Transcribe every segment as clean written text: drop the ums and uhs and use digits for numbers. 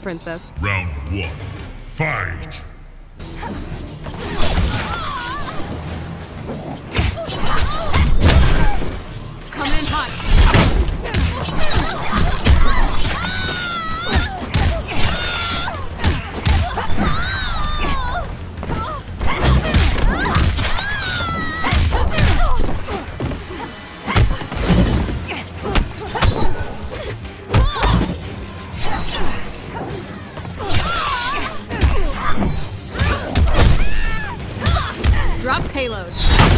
princess. Round 1. Fight! Coming in hot. Drop payload.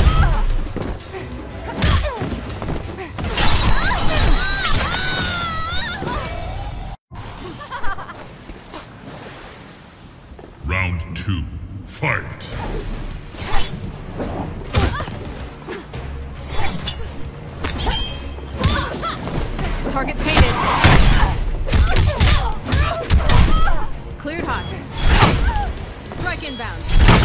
Round 2. Fight! Target painted. Cleared hot. Strike inbound.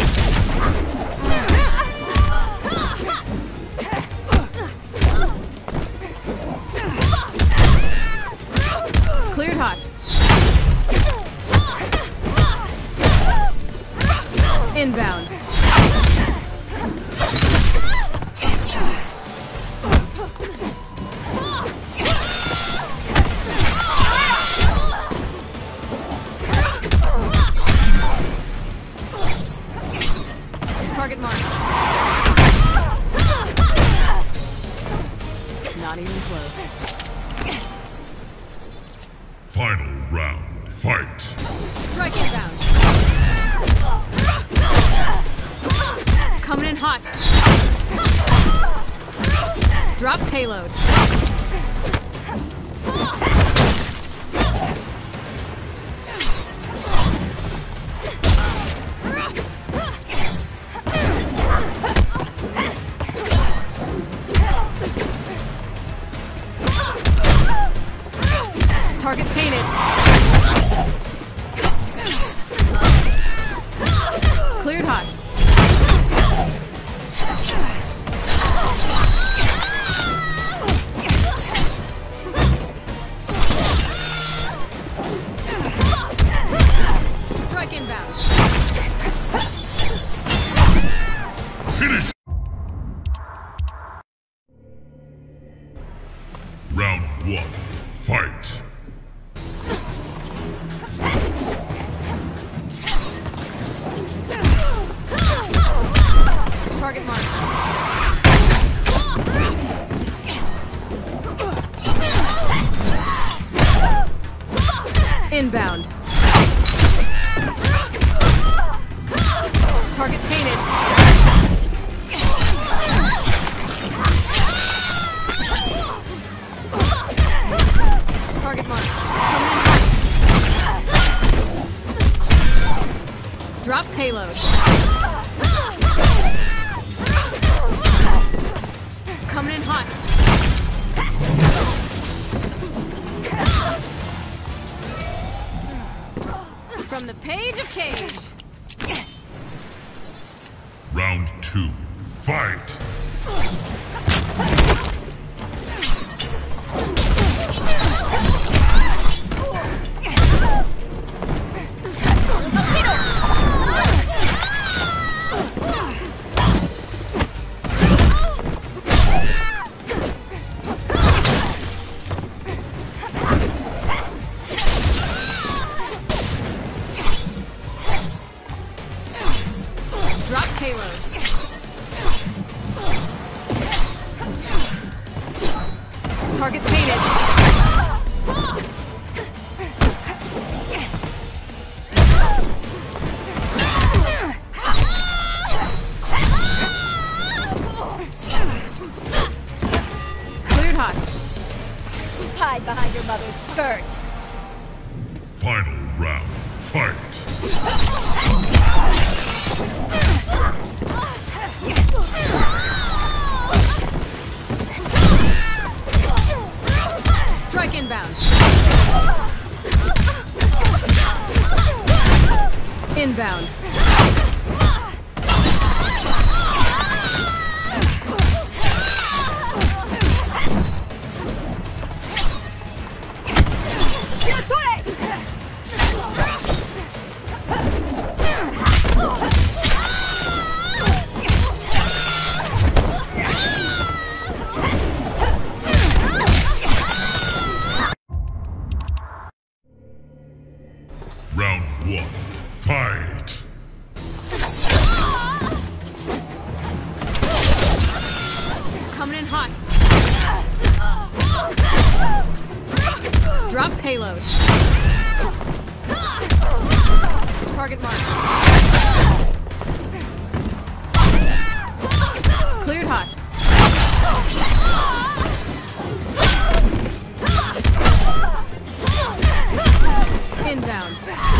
Cleared hot. Inbound. Target mark. Not even close. Final round. Fight! Strike inbound. Coming in hot. Drop payload. Target painted. Cleared hot. Strike inbound. Finish! Round 1. Fight! Target mark. Inbound. Target painted. Target mark. Drop payload. Coming in hot. From the page of Cage. Round 2. Fight! Drop payload. Target painted. Cleared hot. Hide behind your mother's skirts. Final round. Fight! Strike inbound. Inbound. one. Fight! Coming in hot. Drop payload. Target mark. Cleared hot. Inbound.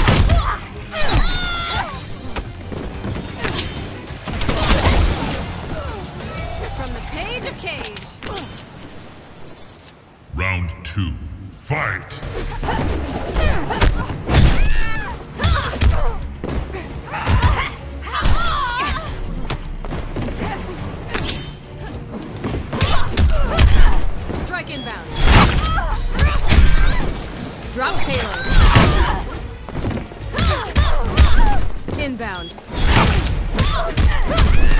From the page of Cage. Round 2. Fight! Strike inbound. Drop payload. Inbound.